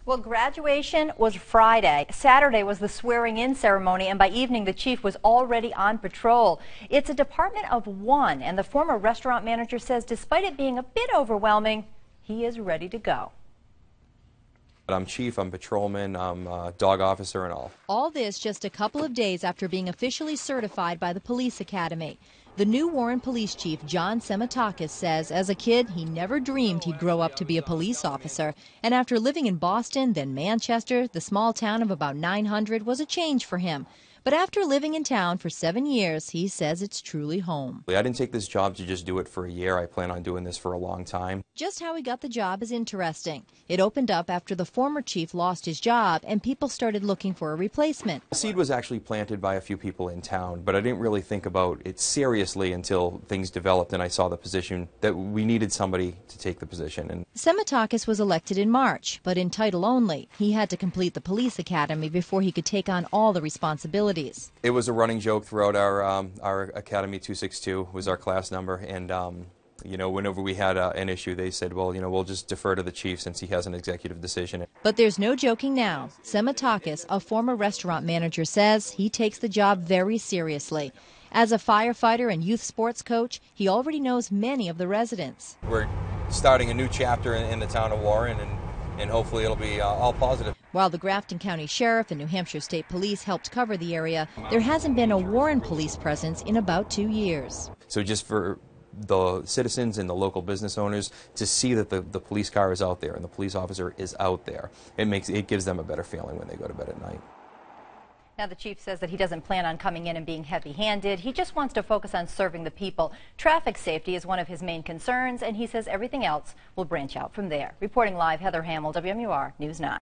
Well, graduation was Friday. Saturday was the swearing-in ceremony, and by evening, the chief was already on patrol. It's a department of one, and the former restaurant manager says despite it being a bit overwhelming, he is ready to go. I'm chief, I'm patrolman, I'm dog officer and all. All this just a couple of days after being officially certified by the police academy. The new Warren police chief, John Semertgakis, says as a kid he never dreamed he'd grow up to be a police officer. And after living in Boston, then Manchester, the small town of about 900 was a change for him. But after living in town for 7 years, he says it's truly home. I didn't take this job to just do it for a year. I plan on doing this for a long time. Just how he got the job is interesting. It opened up after the former chief lost his job and people started looking for a replacement. The seed was actually planted by a few people in town, but I didn't really think about it seriously until things developed and I saw the position that we needed somebody to take the position. And Semertgakis was elected in March, but in title only. He had to complete the police academy before he could take on all the responsibilities. It was a running joke throughout our Academy 262 was our class number, and you know, whenever we had an issue, they said, well, you know, we'll just defer to the chief since he has an executive decision. But there's no joking now. Semertgakis, a former restaurant manager, says he takes the job very seriously. As a firefighter and youth sports coach, he already knows many of the residents. We're starting a new chapter in the town of Warren, and hopefully it'll be all positive. While the Grafton County Sheriff and New Hampshire State Police helped cover the area, there hasn't been a Warren police presence in about 2 years. So just for the citizens and the local business owners to see that the police car is out there and the police officer is out there, it gives them a better feeling when they go to bed at night. Now, the chief says that he doesn't plan on coming in and being heavy-handed. He just wants to focus on serving the people. Traffic safety is one of his main concerns, and he says everything else will branch out from there. Reporting live, Heather Hamill, WMUR News 9.